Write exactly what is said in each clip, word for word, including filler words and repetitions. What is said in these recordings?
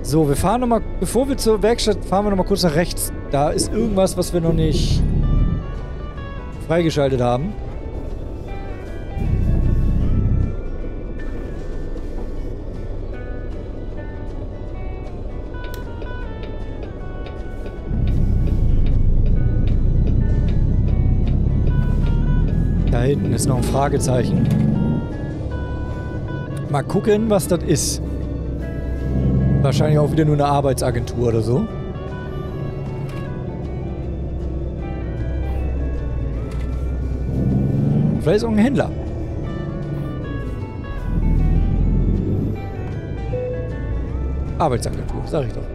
So, wir fahren nochmal, bevor wir zur Werkstatt fahren wir nochmal kurz nach rechts. Da ist irgendwas, was wir noch nicht freigeschaltet haben. Da hinten ist noch ein Fragezeichen. Mal gucken, was das ist. Wahrscheinlich auch wieder nur eine Arbeitsagentur oder so. Vielleicht ist auch ein Händler. Arbeitsagentur, sag ich doch.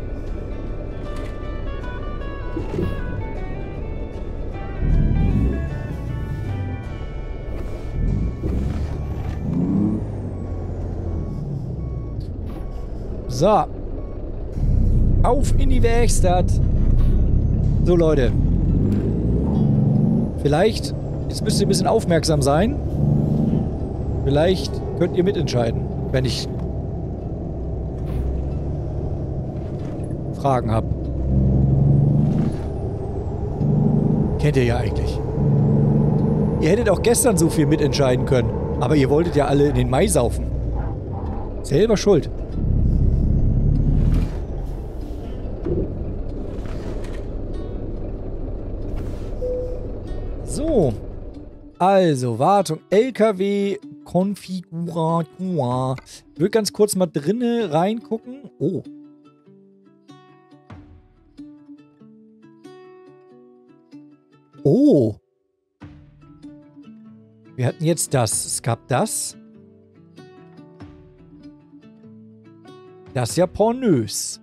So. Auf in die Werkstatt. So, Leute. Vielleicht, jetzt müsst ihr ein bisschen aufmerksam sein. Vielleicht könnt ihr mitentscheiden, wenn ich Fragen habe. Kennt ihr ja eigentlich. Ihr hättet auch gestern so viel mitentscheiden können. Aber ihr wolltet ja alle in den Mai saufen. Selber schuld. So, also Wartung, L K W-Konfigurator. Ich will ganz kurz mal drinne reingucken. Oh. Oh. Wir hatten jetzt das. Es gab das. Das ist ja pornös.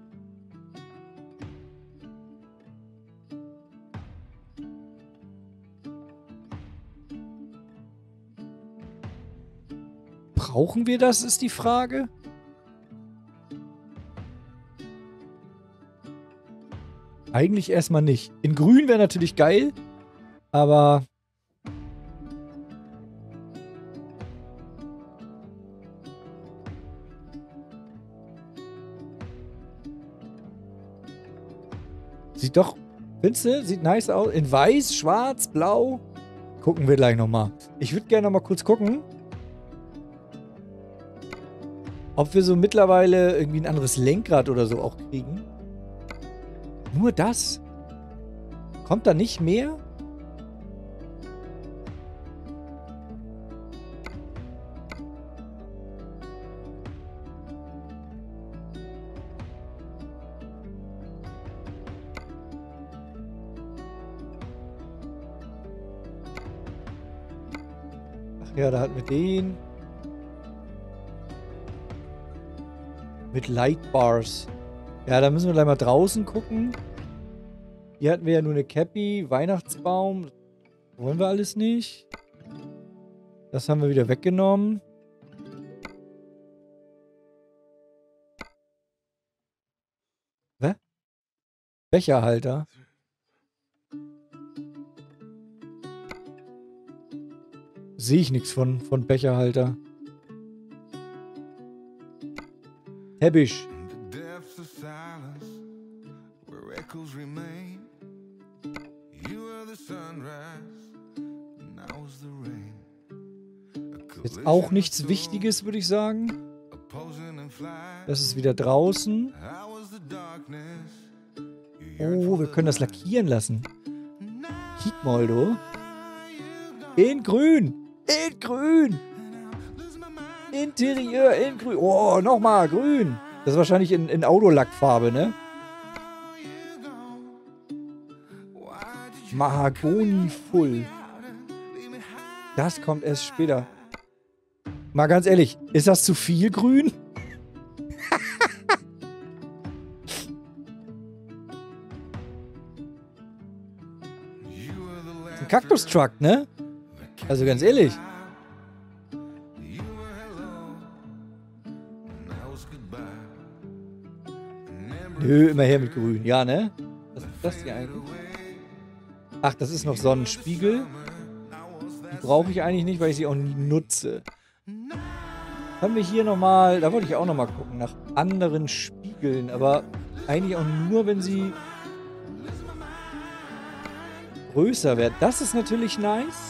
Brauchen wir das, ist die Frage. Eigentlich erstmal nicht. In grün wäre natürlich geil, aber sieht doch, findest du, sieht nice aus. In weiß, schwarz, blau. Gucken wir gleich nochmal. Ich würde gerne nochmal kurz gucken, ob wir so mittlerweile irgendwie ein anderes Lenkrad oder so auch kriegen. Nur das? Kommt da nicht mehr? Ach ja, da hatten wir den. Mit Lightbars. Ja, da müssen wir gleich mal draußen gucken. Hier hatten wir ja nur eine Cappy, Weihnachtsbaum. Wollen wir alles nicht. Das haben wir wieder weggenommen. Hä? Becherhalter. Sehe ich nichts von, von Becherhalter. Teppich. Jetzt auch nichts Wichtiges, würde ich sagen. Das ist wieder draußen. Oh, wir können das lackieren lassen. Kick mal, du. In grün. In grün. Interieur in grün. Oh, nochmal grün. Das ist wahrscheinlich in, in Autolackfarbe, ne? Mahagoni Full. Das kommt erst später. Mal ganz ehrlich, ist das zu viel grün? Ein Kaktus-Truck, ne? Also ganz ehrlich. Nö, immer her mit grün. Ja, ne? Was ist das hier eigentlich? Ach, das ist noch Sonnenspiegel. Die brauche ich eigentlich nicht, weil ich sie auch nie nutze. Haben wir hier nochmal, da wollte ich auch nochmal gucken, nach anderen Spiegeln, aber eigentlich auch nur, wenn sie größer werden. Das ist natürlich nice.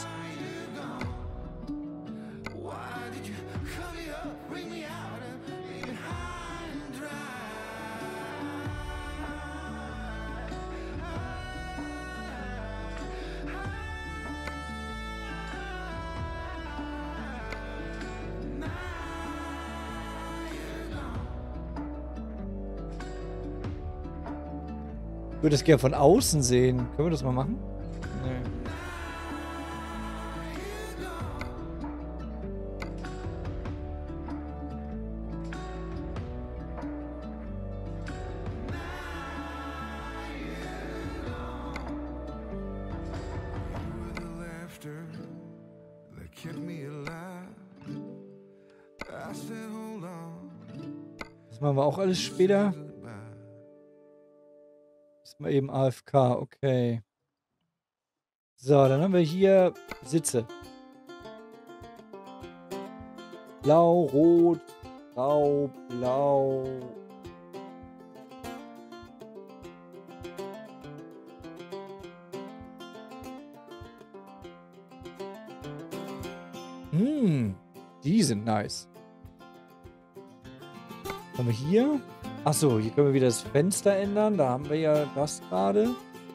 Ich würde es gerne von außen sehen. Können wir das mal machen? Nee. Das machen wir auch alles später. Mal eben A F K, okay. So, dann haben wir hier Sitze. Blau, Rot, Grau, Blau. Hm, die sind nice. Was haben wir hier? Achso, hier können wir wieder das Fenster ändern. Da haben wir ja das gerade.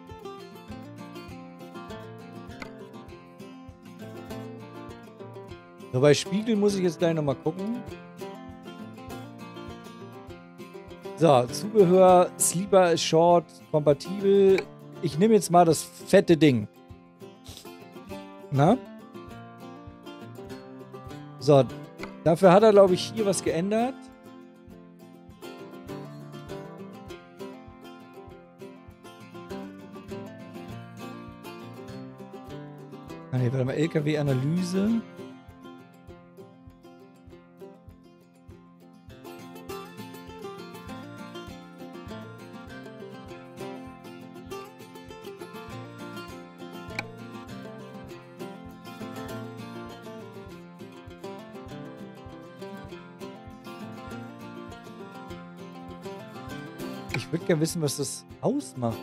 So, bei Spiegel muss ich jetzt gleich nochmal gucken. So, Zubehör, Sleeper ist short, kompatibel. Ich nehme jetzt mal das fette Ding. Na? So, dafür hat er, glaube ich, hier was geändert. Nee, warte mal, L K W-Analyse. Ich würde gerne wissen, was das ausmacht.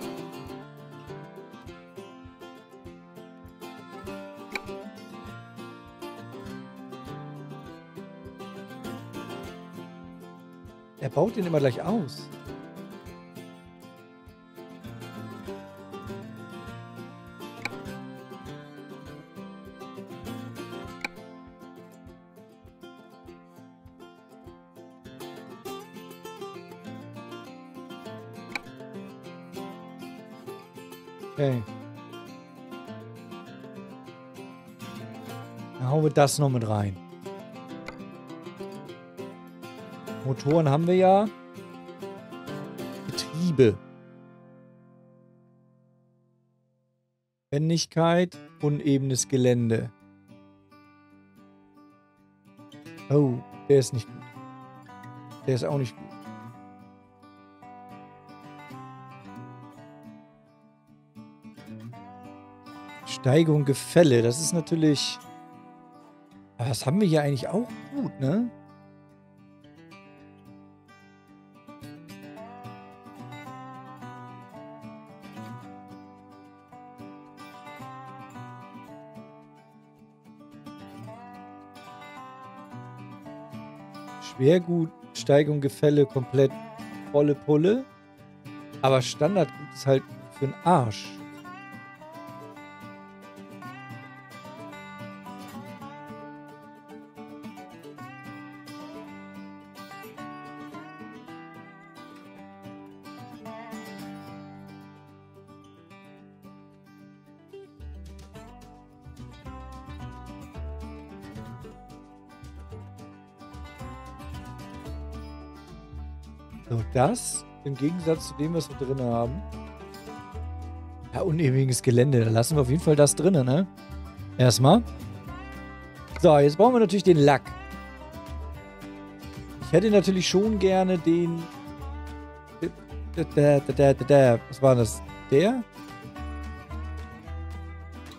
Er baut den immer gleich aus. Okay. Dann hauen wir das noch mit rein. Motoren haben wir ja. Getriebe. Wendigkeit, unebenes Gelände. Oh, der ist nicht gut. Der ist auch nicht gut. Steigung, Gefälle. Das ist natürlich... Aber das haben wir hier eigentlich auch gut, ne? Schwergut, Steigung, Gefälle, komplett volle Pulle. Aber Standardgut ist halt für den Arsch. So, das im Gegensatz zu dem, was wir drin haben. Ja, unewiges Gelände. Da lassen wir auf jeden Fall das drin, ne? Erstmal. So, jetzt brauchen wir natürlich den Lack. Ich hätte natürlich schon gerne den... Was war das? Der?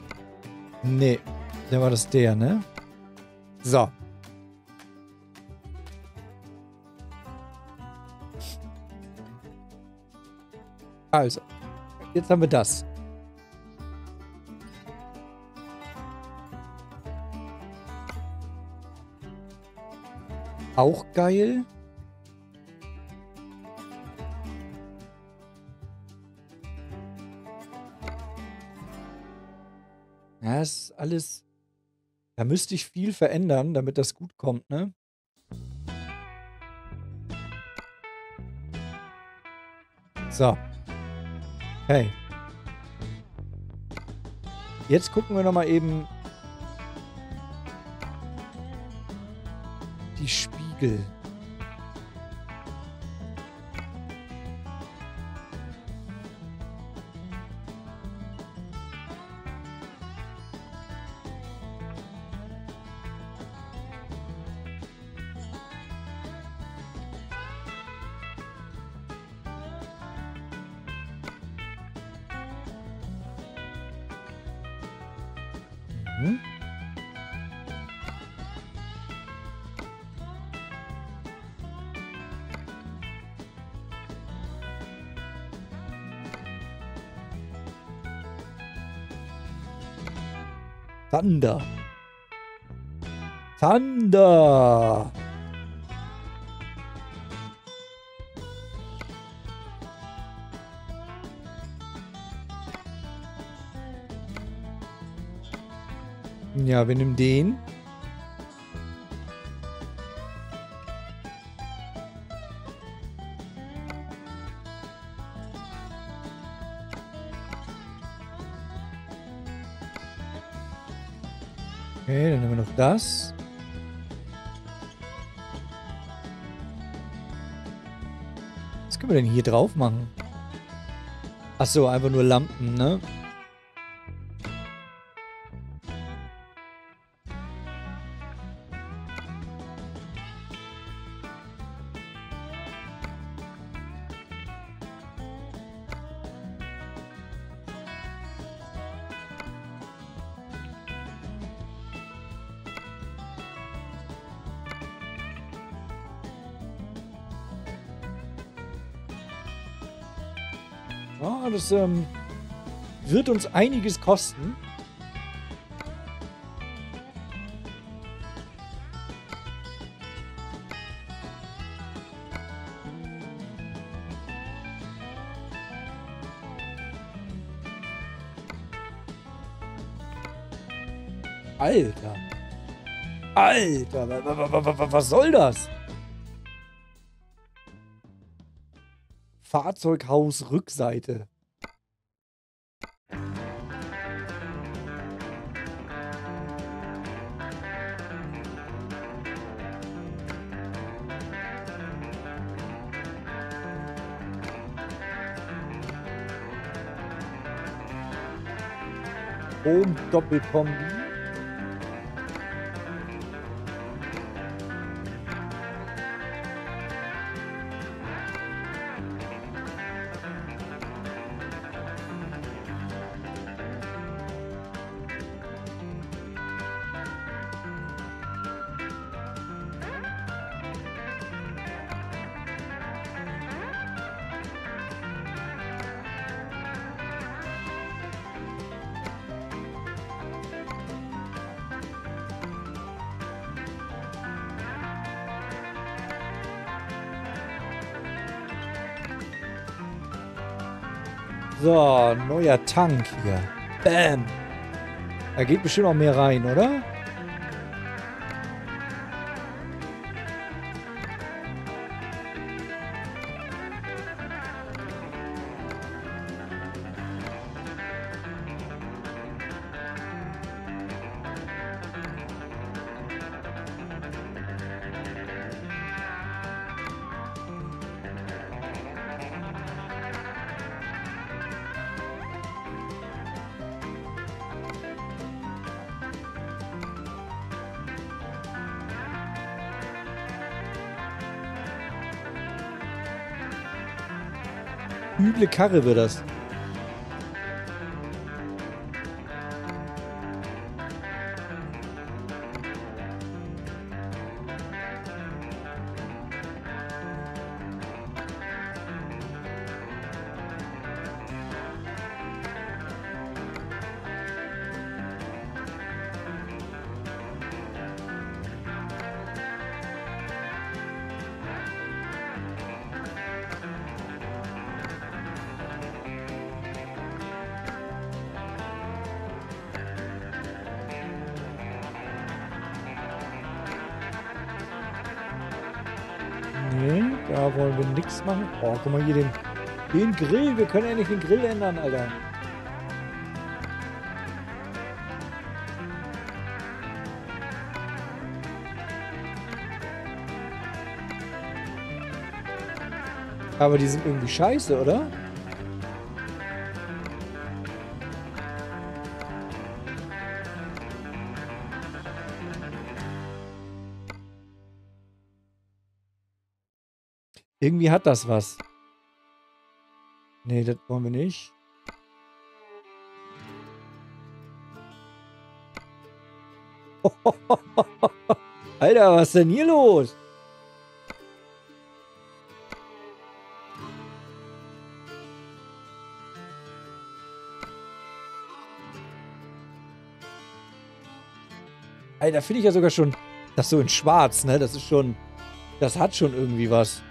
Nee. Der war das der, ne? So. Also, jetzt haben wir das. Auch geil. Ja, ist alles... Da müsste ich viel verändern, damit das gut kommt, ne? So. Okay. Jetzt gucken wir nochmal eben die Spiegel. Mhm. Thunder. Thunder. Ja, wir nehmen den. Okay, dann nehmen wir noch das. Was können wir denn hier drauf machen? Achso, einfach nur Lampen, ne? Ja, das ähm, wird uns einiges kosten. Alter. Alter, wa- wa- wa- wa- was soll das? Fahrzeughaus Rückseite. Strom Doppelkombi. So, neuer Tank hier. Bam. Da geht bestimmt noch mehr rein, oder? Üble Karre wird das. Nee, da wollen wir nichts machen. Oh, guck mal hier den, den Grill. Wir können endlich den Grill ändern, Alter. Aber die sind irgendwie scheiße, oder? Irgendwie hat das was. Nee, das wollen wir nicht. Alter, was ist denn hier los? Alter, finde ich ja sogar schon, das so in schwarz, ne? Das ist schon, das hat schon irgendwie was.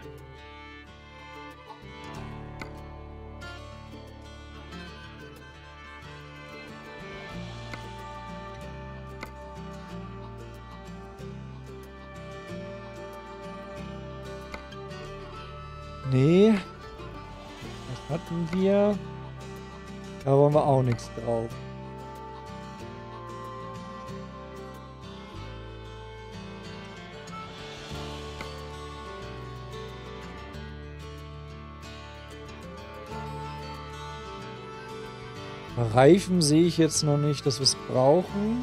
Nee. Was hatten wir? Da wollen wir auch nichts drauf. Reifen sehe ich jetzt noch nicht, dass wir es brauchen.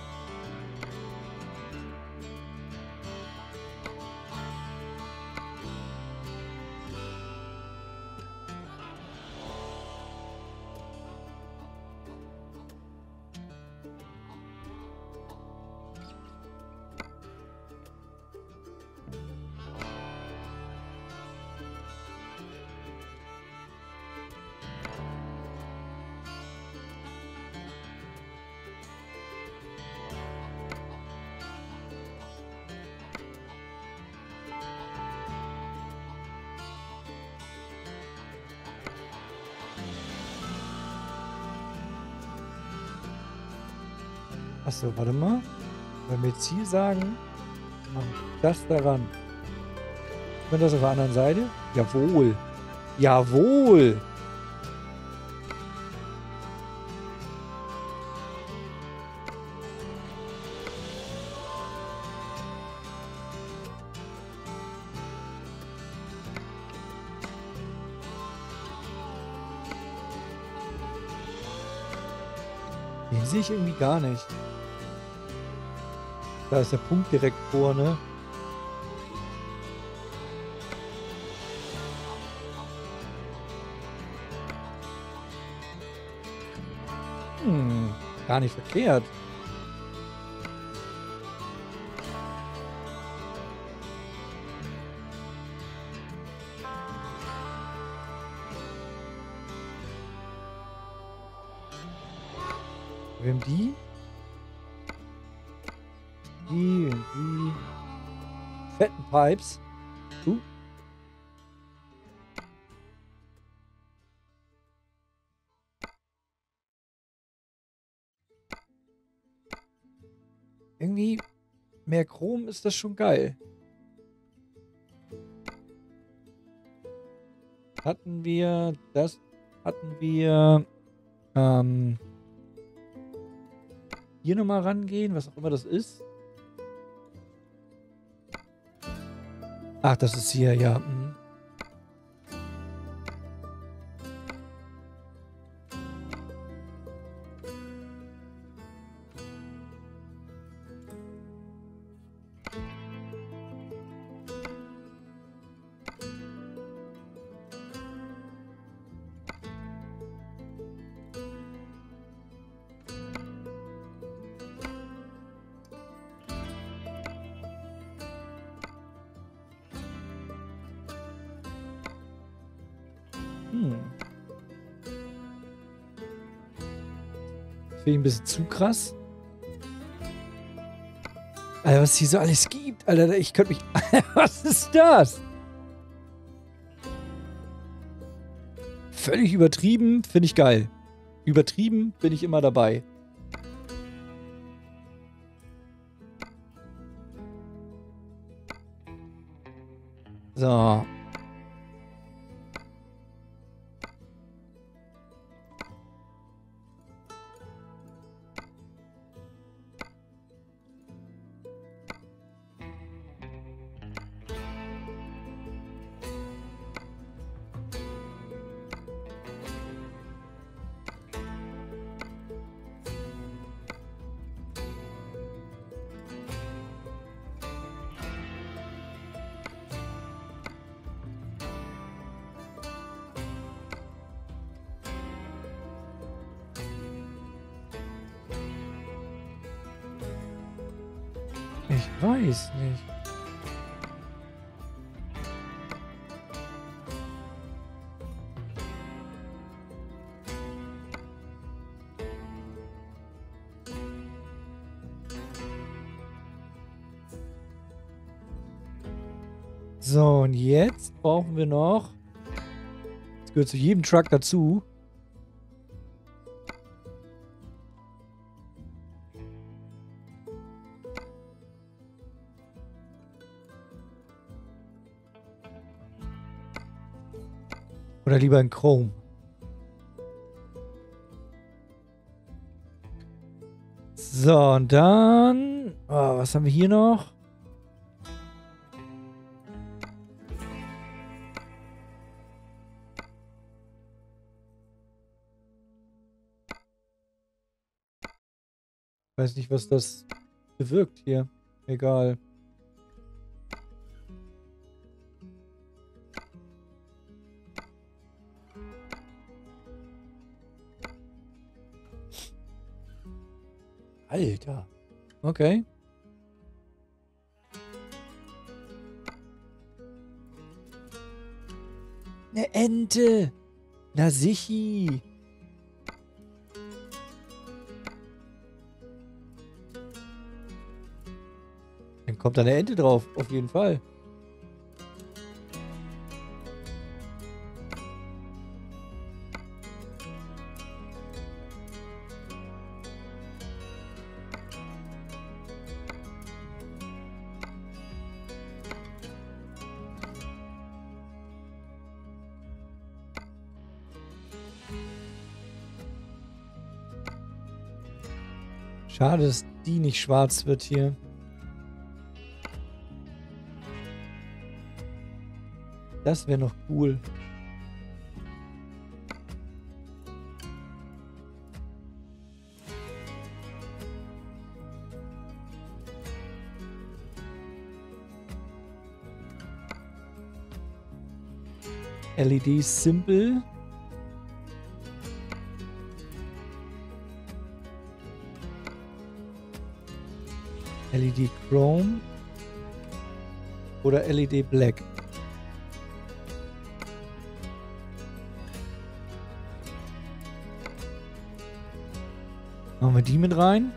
Achso, warte mal. Wenn wir jetzt hier sagen, das daran. Und das auf der anderen Seite? Jawohl. Jawohl. Den sehe ich irgendwie gar nicht. Da ist der Punkt direkt vorne. Hm, gar nicht verkehrt. Wir haben die. Die und die. Fetten Pipes. Uh. Irgendwie mehr Chrom ist das schon geil. Hatten wir das? Hatten wir ähm, hier nochmal rangehen, was auch immer das ist. Ach, das ist hier, ja. Hm. Hm. Finde ich ein bisschen zu krass. Alter, was es hier so alles gibt. Alter, ich könnte mich... Was ist das? Völlig übertrieben, finde ich geil. Übertrieben bin ich immer dabei. So. Ich weiß nicht. So, und jetzt brauchen wir noch... Das gehört zu jedem Truck dazu. Oder lieber in Chrome. So, und dann... Oh, was haben wir hier noch? Ich weiß nicht, was das bewirkt hier. Egal. Alter. Okay. Eine Ente. Na sichi. Dann kommt da eine Ente drauf. Auf jeden Fall. Schade, dass die nicht schwarz wird hier. Das wäre noch cool. L E D Simple. L E D Chrome oder L E D Black. Machen wir die mit rein.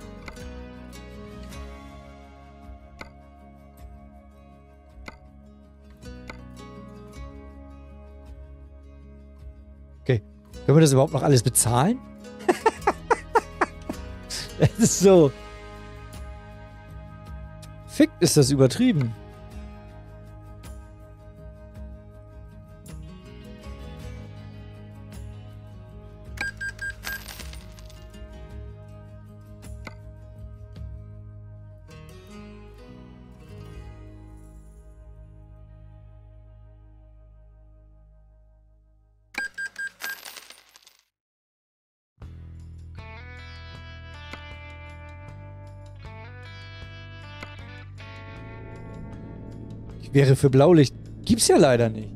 Okay. Können wir das überhaupt noch alles bezahlen? Das ist so... Fickt, ist das übertrieben. Wäre für Blaulicht. Gibt's ja leider nicht.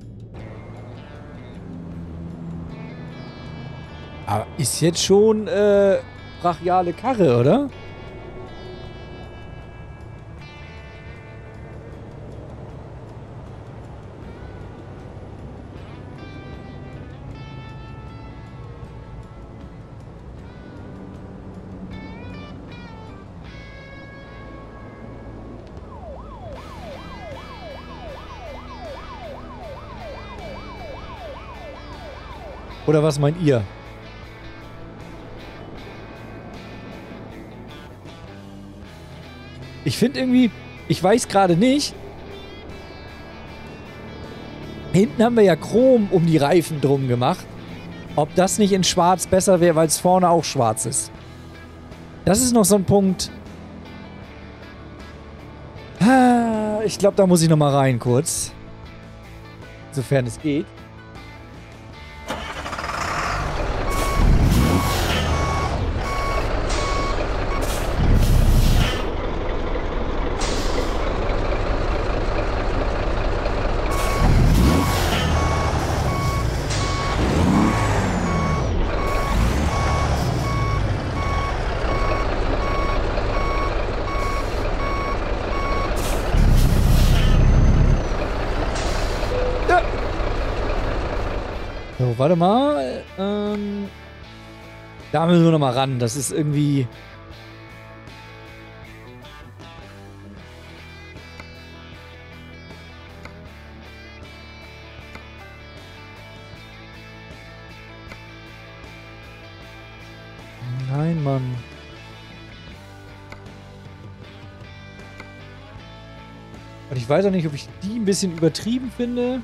Aber ist jetzt schon äh, brachiale Karre, oder? Oder was meint ihr? Ich finde irgendwie, ich weiß gerade nicht, Hinten haben wir ja Chrom um die Reifen drum gemacht. Ob das nicht in schwarz besser wäre, weil es vorne auch schwarz ist. Das ist noch so ein Punkt. Ich glaube, da muss ich noch mal rein kurz. Sofern es geht. So, warte mal. Ähm, da müssen wir noch mal ran. Das ist irgendwie... Nein, Mann. Und ich weiß auch nicht, ob ich die ein bisschen übertrieben finde.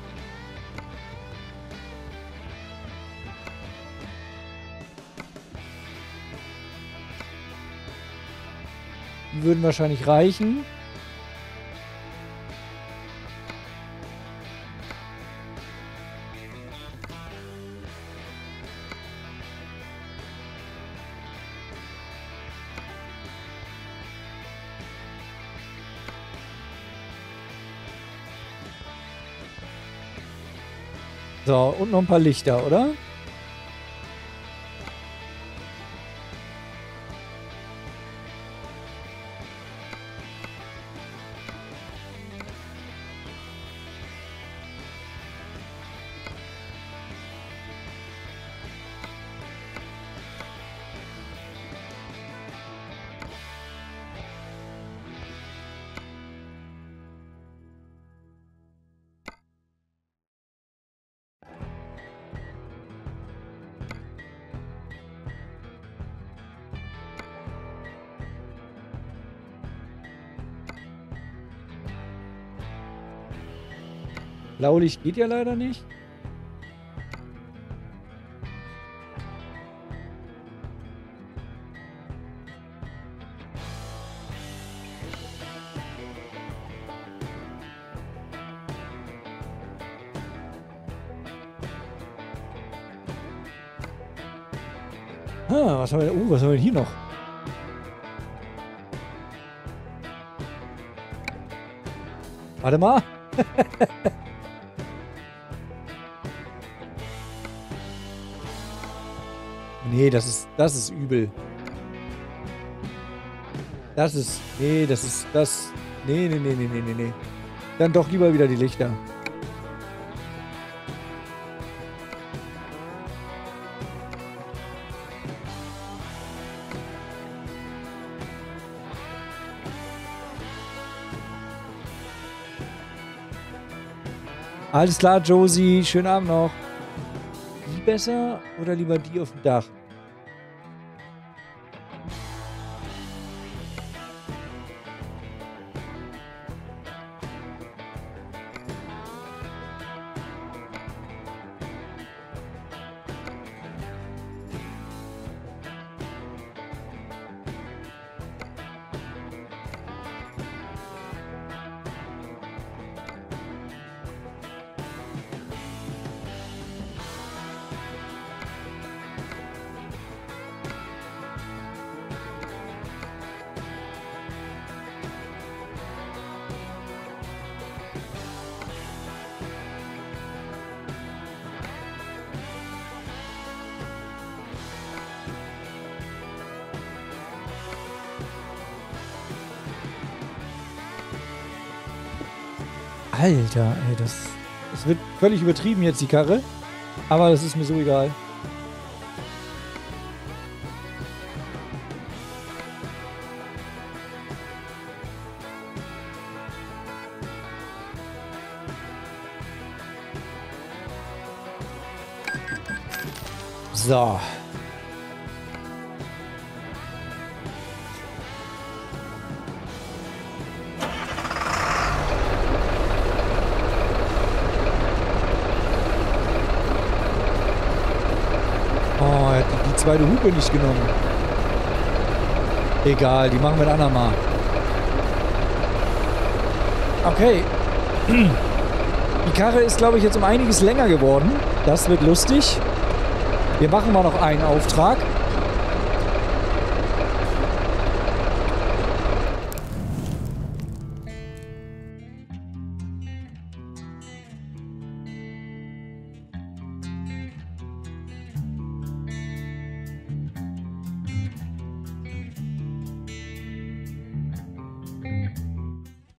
Die würden wahrscheinlich reichen. So, und noch ein paar Lichter, oder? Blaulicht geht ja leider nicht. Ah, was haben wir, uh, was haben wir denn hier noch? Warte mal. Nee, das ist, das ist übel. Das ist, nee, das ist, das, nee, nee, nee, nee, nee, nee, nee. Dann doch lieber wieder die Lichter. Alles klar, Josie. Schönen Abend noch. Die besser oder lieber die auf dem Dach? Alter, ey, das, das wird völlig übertrieben jetzt, die Karre. Aber das ist mir so egal. So. die zweite Hupe nicht genommen. Egal, die machen wir ein andermal. Okay. Die Karre ist, glaube ich, jetzt um einiges länger geworden. Das wird lustig. Wir machen mal noch einen Auftrag.